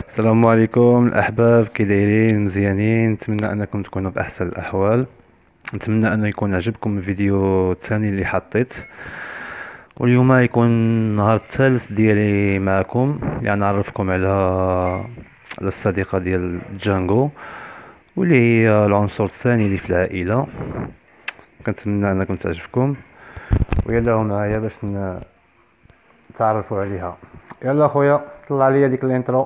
السلام عليكم الاحباب، كي دايرين؟ مزيانين؟ نتمنى انكم تكونوا باحسن الاحوال. نتمنى انه يكون عجبكم الفيديو الثاني اللي حطيت، واليوم يكون النهار الثالث ديالي معكم، يعني نعرفكم على الصديقه ديال جانجو، واللي هي العنصر الثاني اللي في العائله. كنتمنى انكم تعجبكم، ويلا معايا باش نتعرفوا عليها. يلا خويا طلع لي ديك الانترو.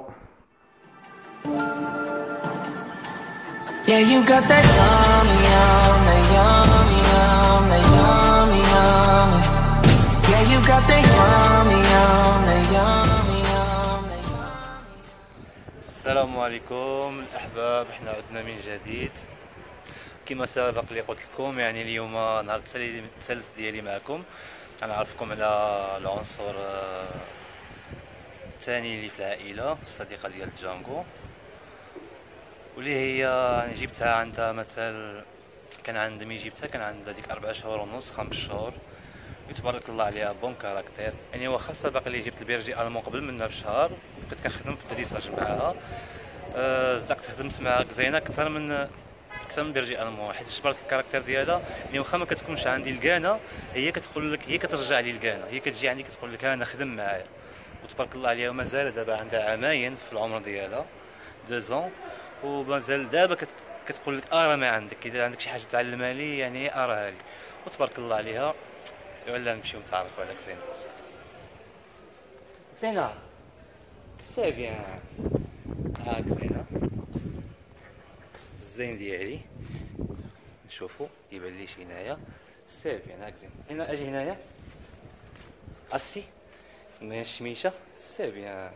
Yeah, you got that yummy, yum, that yummy, yum, that yummy, yummy. Yeah, you got that yummy, yum, that yummy, yum, that yummy. السلام عليكم الاحباب، احنا عدنا من جديد كما سبق اللي قلت لكم. يعني اليوم نهار الثالث ديالي معكم، غنعرفكم على العنصر الثاني اللي في العائله، الصديقه ديال جانجو، واللي هي يعني جبتها عندها مثلا كان عندها ملي جبتها كان عندها ديك 4 شهور ونص 5 شهور. تبارك الله عليها، بون كاركتير. يعني واخا سبق اللي جبت البيرجي المون قبل منها بشهر، كنت كنخدم في الدريساج معاها. صدقت خدمت معاها زينه اكثر من بيرجي المون، حيت جبرت الكاركتير ديالها. يعني واخا ما كتكونش عندي الكانه، هي كتقول لك، هي كترجع لي الكانه، هي كتجي عندي كتقول لك انا خدم معايا. وتبارك الله عليها، ومازال دابا عندها عامين في العمر ديالها 2 ومازال دابا كتقول لك راه ما عندك، اذا عندك شي حاجه تعلمها لي يعني اراها لي. وتبارك الله عليها. يلا نمشيو نتعرفوا على زينه. زينه سي بيان، هاك زينه الزين ديالي، نشوفوا يبان لي شي هنايا. سي بيان، هاك زين. زينه اجي هنايا، اسي من الشميشه. سي بيان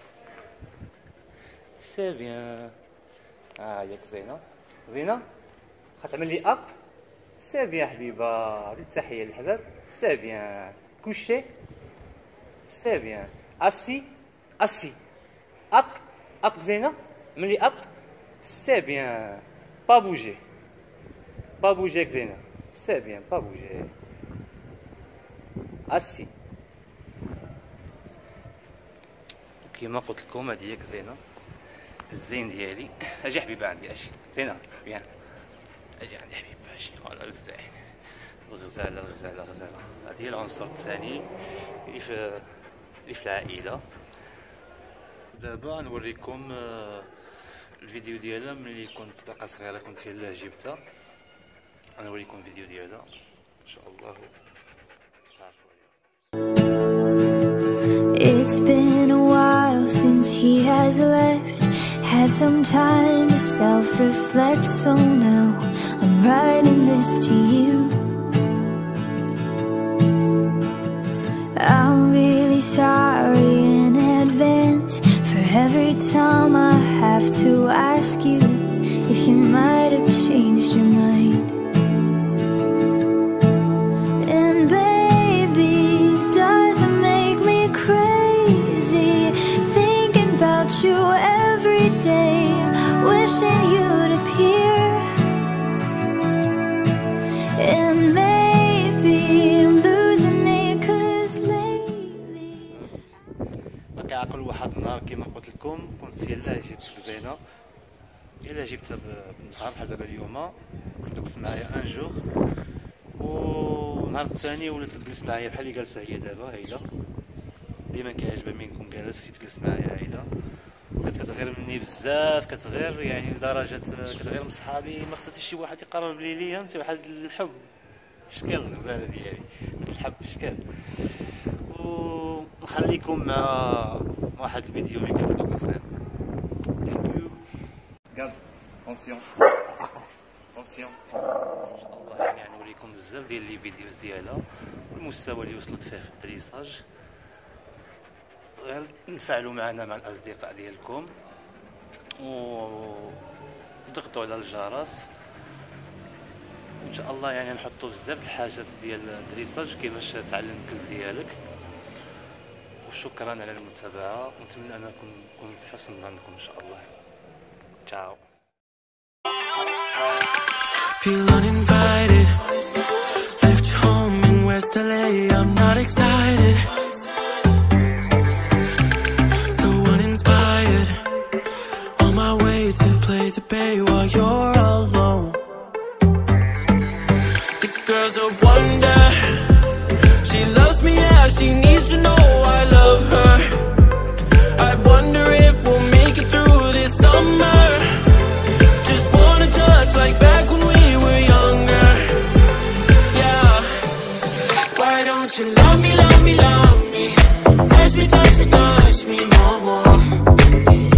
سي بيان. ياك زينه. زينه غتعمل لي اب. سي بيان حبيبه، هذه التحيه للحباب. سي بيان كوشي. سي بيان اسي اسي اب اب. زينه ملي اب. سي بيان با بوجي با بوجيك زينه. سي بيان با بوجي. اسي كيما قلت لكم، هذه ياك زينه الزين ديالي. اجي حبيبه عندي، اجي زينه بيان، اجي عندي حبيبه، اجي ولا الزين. الغزاله الغزاله الغزاله. هذه هي العنصر الثاني اللي في العائله. دابا نوريكم الفيديو ديالها ملي كنت باقا صغيره، كنت يلاه جبتها. غنوريكم الفيديو ديالها ان شاء الله تعرفوا عليها. It's been a while since he has left. Had some time to self-reflect, so now I'm writing this to you. I'm really sorry in advance for every time I have to ask you if you might have changed your mind. And baby, does it make me crazy thinking about you every day, wishing you'd appear. And maybe I'm losing it 'cause lately ما كيعقل واحد النهار كيما قلت لكم، كنت يلاه جبت زينه، يلاه جبتها بالنهار بحال دابا اليوم. كنت جلست معايا ان جوغ، والنهار الثاني ولات كتجلس معايا بحال اللي جالسه هي دابا. هايله ديما كيعجبها منكم جالس تجلس معايا. هايله كتغير مني بزاف، كتغير يعني لدرجه كتغير من صحابي. ما خصها شي واحد يقرب لي ليا، انت واحد الحب في شكل الغزاله ديالي، الحب في شكل. ونخليكم مع واحد الفيديو اللي كنت باقي صغير. ثانك يو. غاد اونسيون اونسيون ان شاء الله. يعني نوريكم بزاف ديال لي فيديوز ديالها والمستوى اللي وصلت فيه في الدريساج. غير نفعلوا معنا مع الاصدقاء ديالكم، وضغطوا على الجرس ان شاء الله. يعني نحطوا بزاف الحاجات ديال الدريساج كيفاش تعلم الكلب ديالك. وشكرا على المتابعه، ونتمنى انكم نكون في حسن ظنكم ان شاء الله. تشاو. Feel uninvited, left home in West LA. I'm not excited, so uninspired. the bay while you're alone. This girl's a wonder. She loves me, yeah, she needs to know I love her. I wonder if we'll make it through this summer. Just wanna touch like back when we were younger. Yeah. Why don't you love me, love me, love me? Touch me, touch me, touch me more, more.